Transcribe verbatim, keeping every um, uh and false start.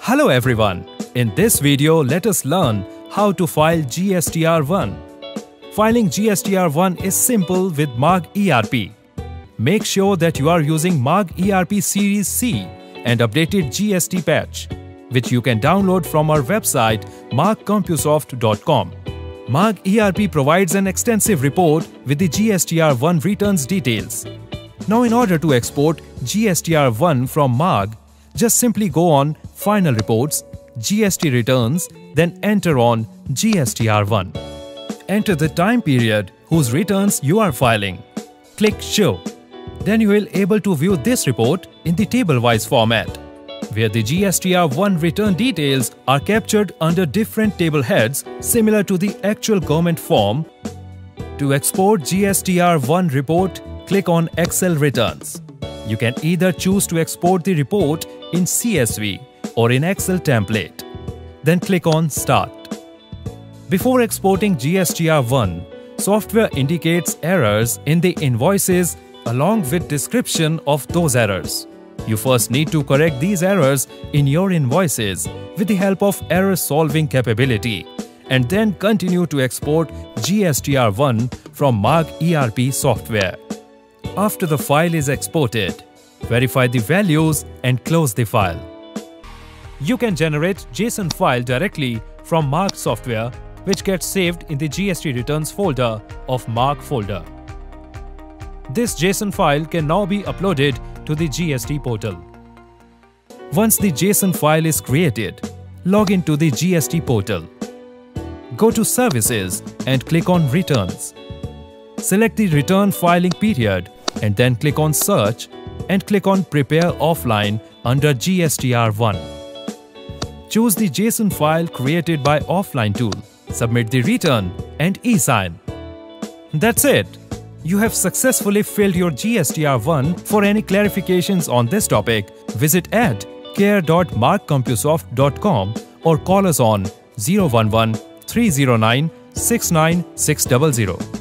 Hello everyone, in this video let us learn how to file G S T R one. Filing G S T R one is simple with Marg E R P. Make sure that you are using Marg E R P Series C and updated G S T patch, which you can download from our website marg compusoft dot com. Marg E R P provides an extensive report with the G S T R one returns details. Now in order to export G S T R one from Marg, just simply go on Final Reports, G S T Returns, then enter on G S T R one. Enter the time period whose returns you are filing. Click Show. Then you will able to view this report in the table-wise format, where the G S T R one return details are captured under different table heads similar to the actual government form. To export G S T R one report, click on Excel Returns. You can either choose to export the report in C S V or in Excel template. Then click on Start. Before exporting G S T R one, software indicates errors in the invoices along with description of those errors. You first need to correct these errors in your invoices with the help of error solving capability, and then continue to export G S T R one from Marg E R P Software. After the file is exported, verify the values and close the file. You can generate JSON file directly from Marg software, which gets saved in the G S T returns folder of Marg folder. This JSON file can now be uploaded to the G S T portal. Once the JSON file is created, log into the G S T portal. Go to Services and click on Returns. Select the return filing period and then click on Search and click on Prepare Offline under G S T R one. Choose the JSON file created by Offline tool, submit the return and e-sign. That's it! You have successfully filled your G S T R one. For any clarifications on this topic, visit at care dot marg compusoft dot com or call us on zero one one, three zero nine, six nine six zero zero.